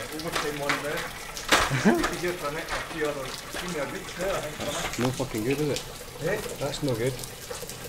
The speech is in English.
No fucking good, is it? Eh? That's no good.